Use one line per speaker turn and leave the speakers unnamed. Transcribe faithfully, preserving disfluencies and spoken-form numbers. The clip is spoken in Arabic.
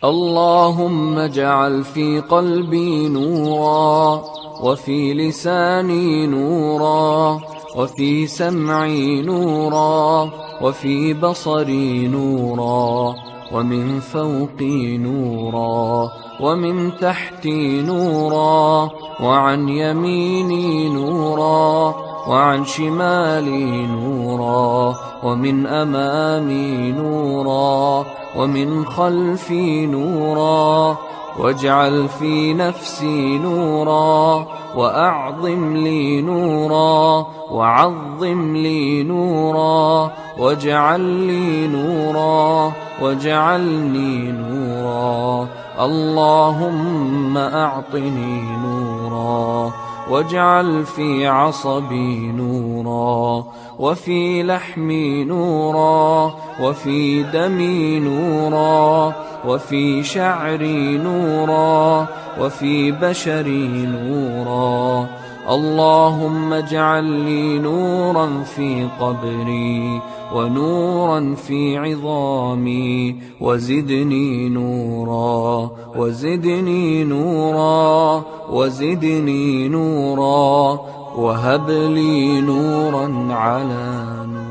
اللهم اجعل في قلبي نورا، وفي لساني نورا، وفي سمعي نورا، وفي بصري نورا، ومن فوقي نورا، ومن تحتي نورا، وعن يميني نورا، وعن شمالي نورا، ومن أمامي نورا، ومن خلفي نورا. واجعل في نفسي نورا، وأعظم لي نورا، وعظم لي نورا، واجعل لي نورا، واجعلني نورا. اللهم أعطني نورا، واجعل في عصبي نورا، وفي لحمي نورا، وفي دمي نورا، وفي شعري نورا، وفي بشري نورا. اللهم اجعل لي نورا في قبري، ونورا في عظامي، وزدني نورا، وزدني نورا، وزدني نورا، وهب لي نورا على نور.